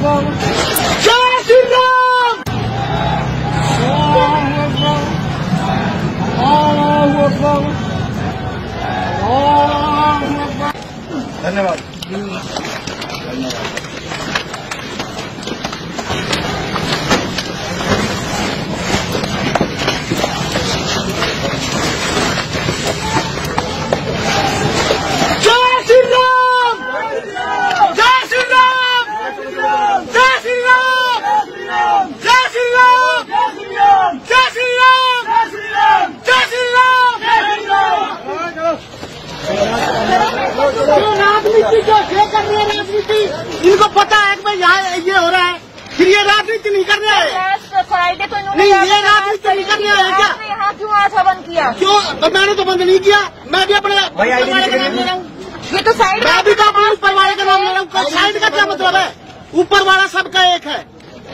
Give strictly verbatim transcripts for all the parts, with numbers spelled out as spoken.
जय श्री राम। धन्यवाद। राजनीति जो ये कर रही है राजनीति, इनको पता है कि भाई यहाँ ये हो रहा है, फिर ये राजनीति नहीं कर रहे हैं। फ्राइडे तो नहीं, ये राजनीति नहीं कर रहे हैं क्या? यहाँ क्यों आज हवन किया? क्यों? तो मैंने तो बंद नहीं किया, मैं भी अपने ऊपर वाले का नाम ले रहा हूँ। ये तो साइड मैं भी तो अपने ऊपर वाले का नाम ले रहा हूँ। साइड का क्या मतलब है? ऊपर वाला सबका एक है,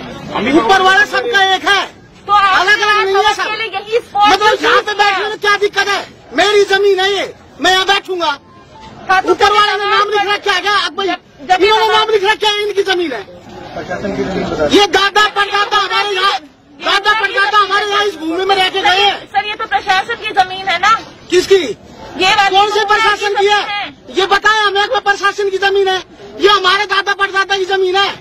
ऊपर वाला सबका एक है, तो अलग अलग नहीं है सब। मतलब यहाँ पे बैठने में क्या दिक्कत है? मेरी जमीन है ये, मैं यहाँ बैठूंगा। ऊपर वाले ने नाम लिख रखा है क्या? अब भाई इन्होंने नाम लिख रखा है, इनकी जमीन है। प्रशासन की जमीन बता। ये दादा परदादा हमारे यहाँ, दादा परदादा हमारे यहाँ इस भूमि में रह के गए हैं। सर ये तो प्रशासन की जमीन है ना। किसकी? ये कौन से प्रशासन की है? ये बताया हमें कि प्रशासन की जमीन है। ये हमारे दादा परदादा की जमीन है।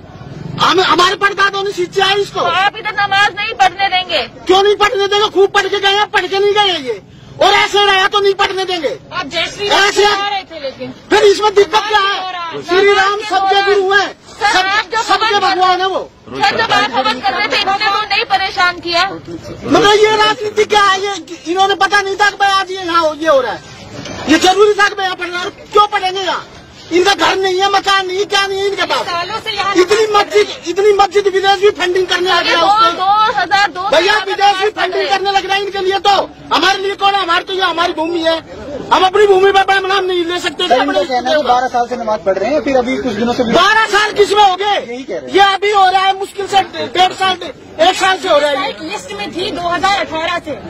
हम हमारे परदादों ने सींचा है इसको। तो आप इधर नमाज नहीं पढ़ने देंगे? क्यों नहीं पढ़ने देंगे? खूब पढ़ के गए हैं, पढ़ के नहीं गए ये, और ऐसे रहा तो नहीं पढ़ने देंगे। आप जैसे ऐसे आ रहे थे, लेकिन फिर इसमें दिक्कत क्या है? श्री राम सबके गुरु है, सब सबके भगवान है वो। सर जब आप हवन कर रहे थे इन्होंने तो नहीं परेशान किया? मतलब ये राजनीति क्या है? ये इन्होंने पता नहीं था कि भाई आज ये यहाँ ये हो रहा है। ये जरूरी था कि भाई यहाँ पढ़ना, क्यों पढ़ेंगे यहाँ? इनका घर नहीं है, मकान नहीं, क्या नहीं है इनके पास। सालों से यहाँ इतनी मस्जिद इतनी मस्जिद विदेश भी फंडिंग करने लग रहा है। दो हजार दो भैया विदेश भी फंडिंग करने लग रहा है इनके लिए। तो हमारे लिए कौन है? हमारे तो ये हमारी भूमि है, हम अपनी भूमि पर नाम नहीं ले सकते। बारह साल से नमाज पढ़ रहे हैं, फिर अभी कुछ दिनों से बारह साल किसमें हो गए? यही कह रहे हैं। ये अभी हो रहा है मुश्किल से डेढ़ साल एक साल से हो रहा है। लिस्ट में थी दो हजार अठारह से।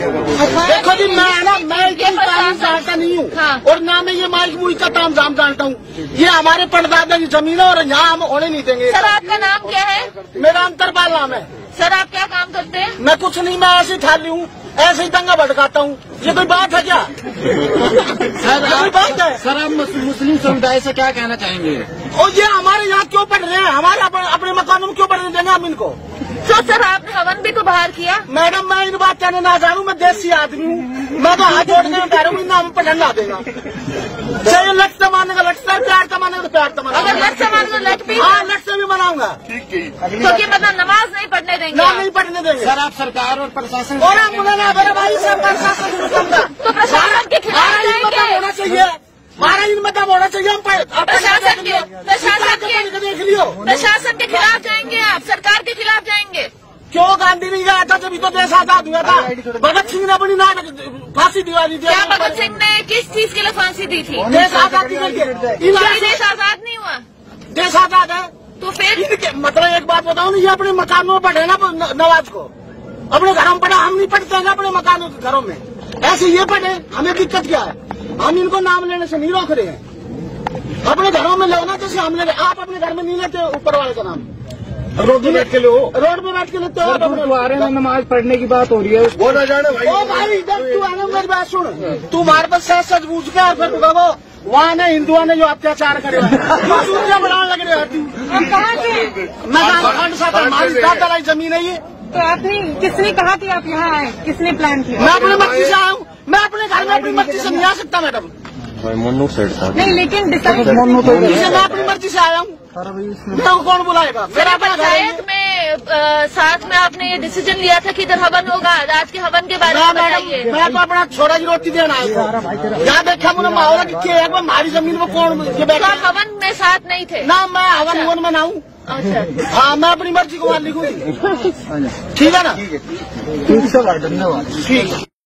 देखो जी मैं ना मैं इतनी कानून जानता नहीं हूँ, हाँ। और ना मैं ये माइक मुई का ताम जाम जानता हूँ। ये हमारे परदादा की जमीन है और यहाँ हम होने नहीं देंगे। सर आपका नाम क्या है? मेरा अंतरपाल नाम है। सर आप क्या काम करते हैं? मैं कुछ नहीं, मैं ऐसे ही थाली हूँ, ऐसे ही दंगा भड़काता हूँ। ये कोई बात है क्या? सर कोई बात है? सर आप मुस्लिम समुदाय से क्या कहना चाहेंगे? और ये हमारे यहाँ क्यों पढ़ रहे हैं? हमारे अपने, अपने मकानों में क्यों पढ़ने देंगे हम इनको? तो सर आपने हवन भी तो बाहर किया। मैडम मैं इन बात कहने ना जानू, मैं देसी आदमी हूँ, मैं तो हाथ जोड़ के कह रहा हूँ नाम पढ़ना देगा। चाहे लट तमाने का लट से, प्यार तमाने का प्यार तमाना। अगर लट सामान में लट भी, हाँ लट से भी बनाऊंगा। तो ये मतलब नमाज नहीं पढ़ने देंगे? ना नहीं पढ़ने देंगे। सर आप सरकार और प्रशासन और मेरा भाई सब प्रशासन तो प्रशासन के खिलाफ जाएंगे? होना चाहिए, हमारा इन मतलब होना चाहिए। हम प्रशासन के प्रशासन के देख लियो, प्रशासन के खिलाफ जाएंगे आप? सरकार के खिलाफ जाएंगे? क्यों? गांधी नहीं गया था जब तो देश आजाद हुआ था। भगत सिंह ने अपनी ना फांसी दिवा दी थी। क्या भगत सिंह ने किस चीज के लिए फांसी दी थी? देश आजादी करके। देश आजाद नहीं हुआ? देश आजाद है तो फिर मतलब एक बात बताऊँ, ये अपने मकानों में पढ़े ना नवाज को, अपने घरों में पढ़ा, हम नहीं पढ़ते हैं अपने मकानों के घरों में। ऐसे ये पढ़े, हमें दिक्कत क्या है? हम इनको नाम लेने से नहीं रोक रहे हैं, अपने घरों में लो ना, जैसे हम ले। आप अपने घर में नहीं लेते ऊपर वाले का नाम, रोड पे बैठ के लो, रोड पे बैठ के लेते हो। गुरुद्वारे में नमाज पढ़ने की बात हो रही है, वो ना जाने भाई। ओ भाई इधर तू आना, मेरी बात सुन, तू हमारे पास सच सच पूछ के और फिर वो वहाँ ने हिंदुओं ने जो अत्याचार करे बनाने लग रहे हैं। कहाँ से? मैं खंड सा हमारी दादा जमीन है ये। तो आपने किसने कहा कि आप यहाँ आए? किसने प्लान किया? मैं अपनी मर्जी से आया हूँ, मैं अपने घर में अपनी मर्जी से नहीं आ सकता मैडम। नहीं लेकिन डिसाइड मैं अपनी मर्जी से आया हूँ, मेरे को कौन बुलाएगा? मेरा पंचायत में आ, साथ में आपने ये डिसीजन लिया था कि इधर हवन होगा, आज के हवन के बारे में बताइए। मैं तो अपना छोटा की रोटी देना आया था, यहाँ देखा मुझे माहौल कि हमारी जमीन में कौन ये बैठा। हवन में साथ नहीं थे ना? मैं हवन हवन में ना हूँ। अच्छा हाँ मैं अपनी मर्जी को वहाँ लिखूंगी, ठीक है ना? ठीक है, धन्यवाद। ठीक है।